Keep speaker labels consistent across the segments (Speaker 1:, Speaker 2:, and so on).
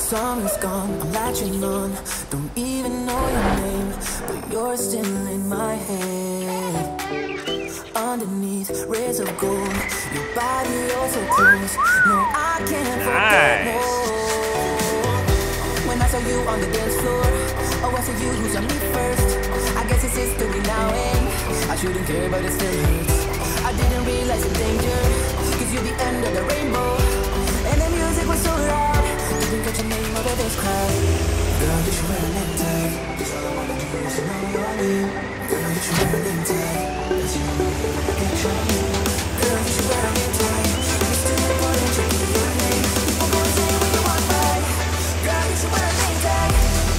Speaker 1: Summer's gone, I'm latching on. Don't even know your name, but you're still in my head. Underneath rays of gold, your body oh so close. No, I can't forget more. When I saw you on the dance floor, oh I saw you who's on me first. I guess it's history now and I shouldn't care but it still hurts. I didn't realize the danger, cause you're the end of the rainbow. And the music was so loud, didn't catch your name over this crowd. Girl, you should wear a name tag, cause all I wanna do is to know your name. Girl, you should wear a name tag, cause you know I get your name. Girl, you should wear a name tag, it's too important to be your name. People gonna say when you walk by. Girl, you should wear a name tag.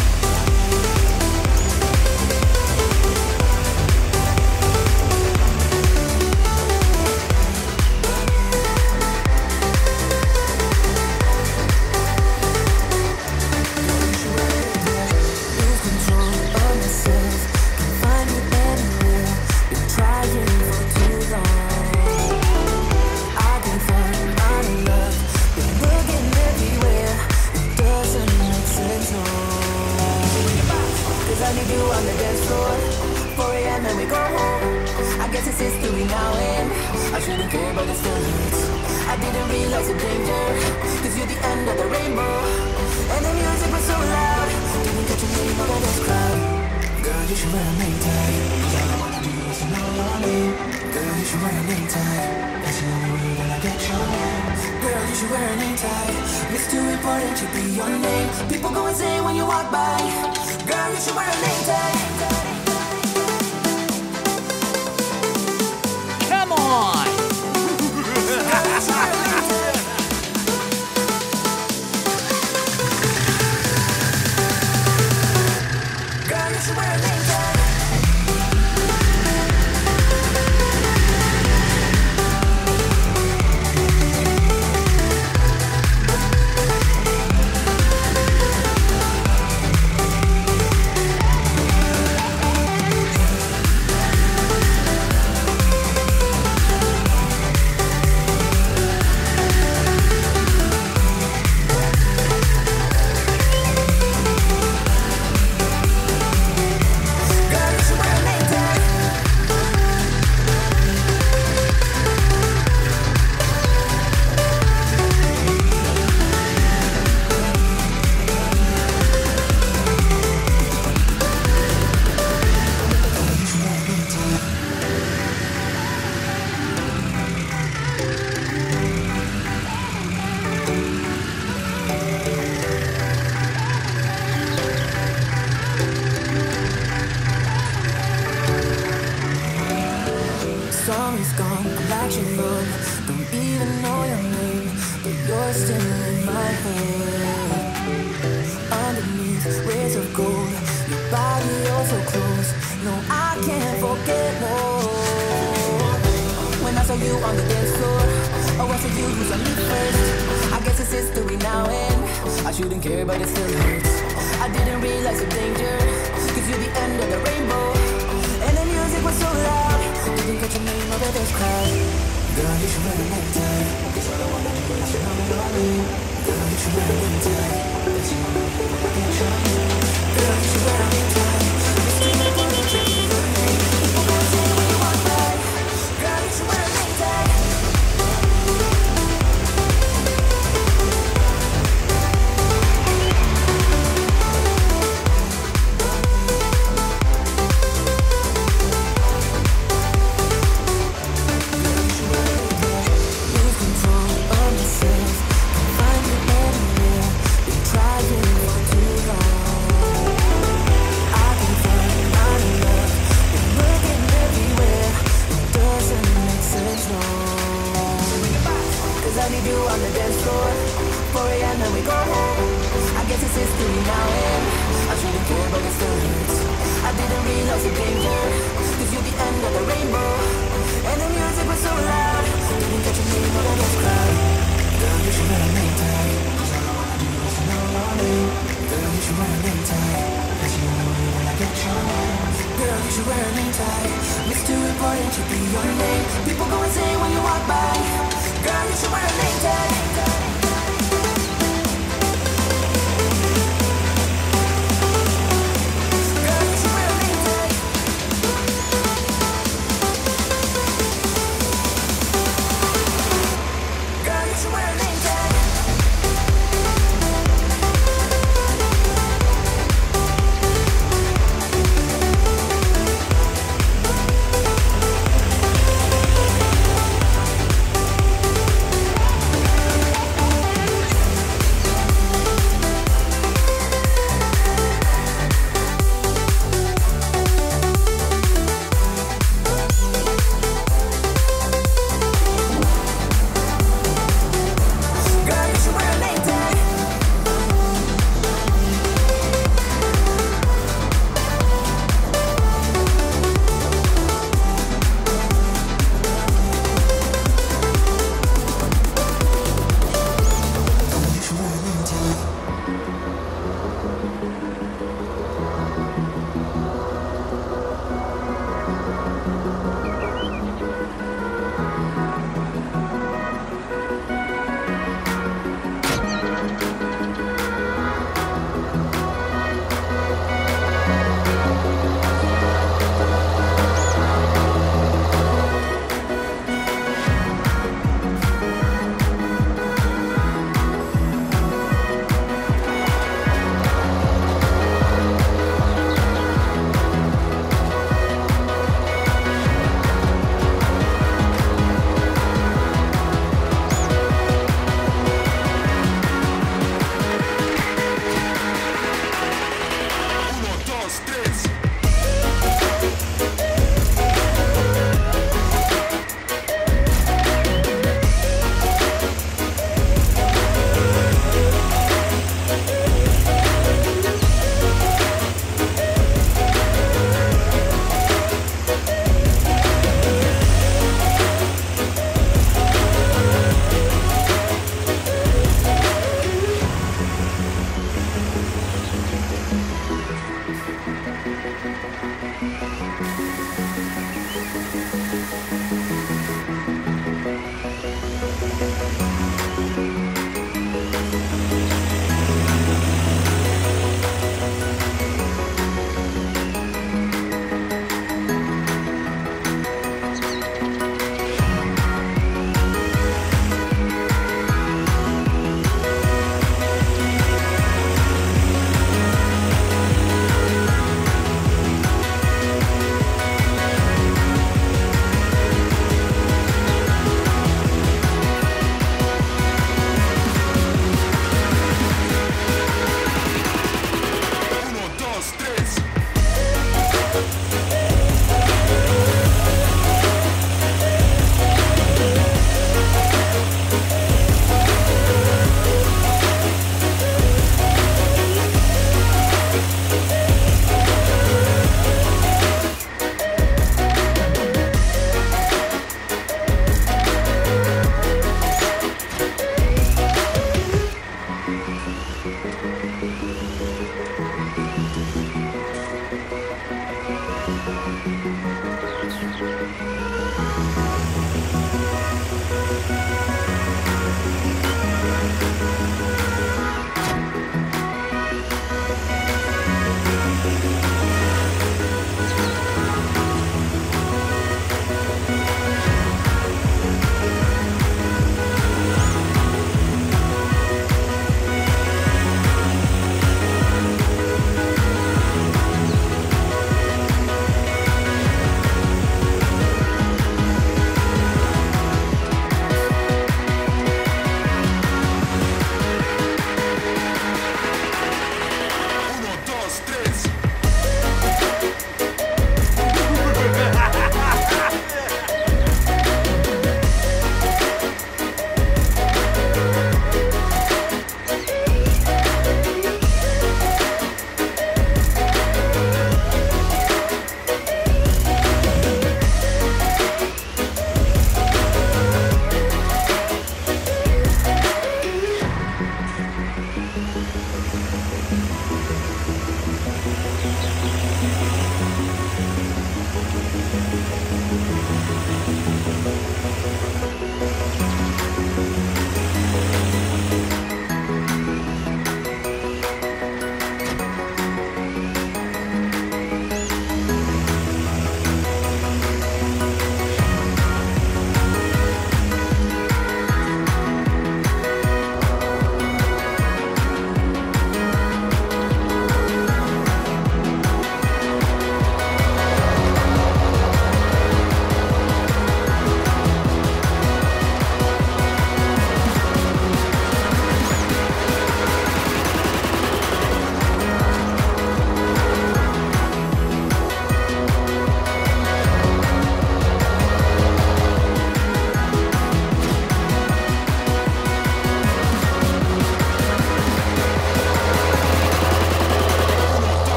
Speaker 1: I shouldn't care, but it still hurts. I didn't realize the danger, cause you're the end of the rainbow. And the music was so loud, didn't catch your name over this crowd. Girl, you should wear a name tag, cause all I wanna do is to know your name. Girl, you should wear a name tag, cause you know when I get your name. Girl, you should wear a name tag, it's too important to be your name. People go insane when you walk by. Girl, you should wear a name tag.
Speaker 2: Come on!
Speaker 1: Girl, you should wear a name tag. Summer's gone, I'm latching on. Don't even know your name, but you're still in my head. Underneath rays of gold, your body oh so close. No, I can't forget more. When I saw you on the dance floor, oh I saw you who's on me first. I guess it's history now and I shouldn't care but it still hurts. I didn't realize the danger, cause you're the end of the rainbow. And the music was so loud, didn't catch your name over this crowd. Girl, you should wear a name tag, cause all I wanna do is to know your name. Girl, you should wear a name tag, cause you know when I get your name. Girl, you should wear a name tag, it's too important to be your name. People gonna say when you walk by. Girl, you should wear a name tag. On the dance floor, 4 a.m. and we go home. I guess it's history now and I shouldn't care but it still hurts. I didn't realize the danger, cause you're the end of the rainbow. And the music was so loud, didn't catch your name over this crowd. Girl, you should wear a name tag, cause all I wanna do is to know your name. Girl, you should wear a name tag, cause you know when I get your name. Girl, you should wear a name tag, it's too important to be your name. People go insane when you walk by. Girl, you should wear a name tag.